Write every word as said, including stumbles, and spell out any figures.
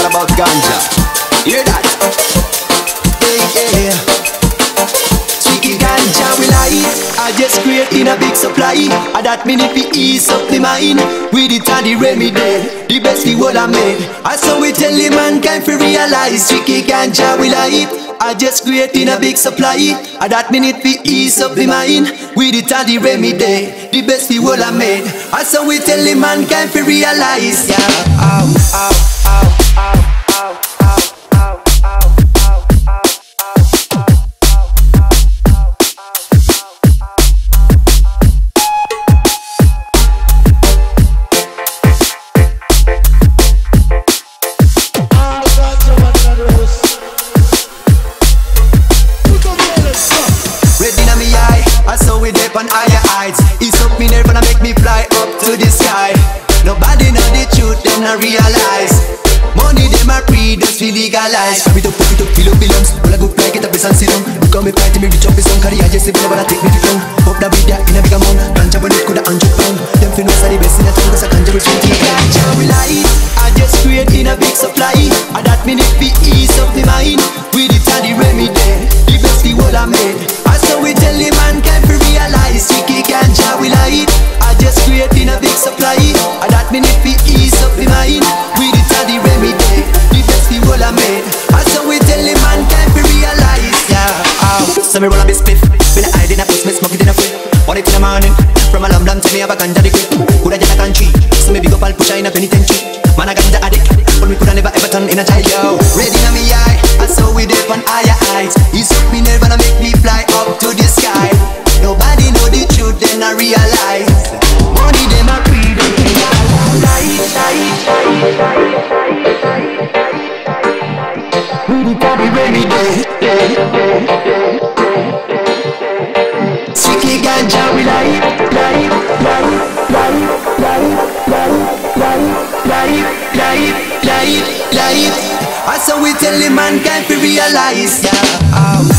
about ganja. Hear that? Yeah, yeah. Tricky ganja will I eat. I just create in a big supply. I that mean if it ease up the mind. With it and the remedy, the best the world I made. I saw we tell the mankind to realize. Tricky ganja will I eat. I just create in a big supply. I that mean if it ease up the mind. With it and the remedy, the best the world I made. I saw we tell the mankind to realize. Yeah, ow, ow, ow, ow, ow. On higher heights, it's up me nerve and I make me fly up to the sky. Nobody know the truth, them not realize. Money them are free, just feel legalized. Pop it up, pop it up, fill up billions. All I go fly, get up and sit down. Look how me fight, me reach up his own career. Just say whenever I take me to town. Pop that with that in a big amount. Ganja when it could a hundred pound. Them fi know say the best in a town, cause I ganja will twenty. Ganja will I eat, I just create in a big supply. And that mean if it ease up the mind. With it and the remedy, the best the world I made. I saw we tell the mankind to realize. Tricky ganja will I eat. I just create in a big supply. And that mean if it ease up the mind. With it and the remedy, the best the world I made. I saw we tell the mankind to realize. Yeah, ow. So me roll a bit spliff. When I hide in a post, me smoke it in a quick. One it in the morning. From a lamb lamb tell me have a ganja the quick. Coulda just a country. So me big up all push in a penitentiary. Man a ganja addict, but me coulda never ever turn in a child. Yo, ready na me eye. I saw we dip on higher heights. It's up me nerve and I make me fly up to the sky. Nobody know the truth, then I realize. Money them a free, them light, light, we the body ready day. Strictly ganja we light, light, light, light, light, light, light, light, light, light. I saw we tell the mankind to realize. Yeah, ow,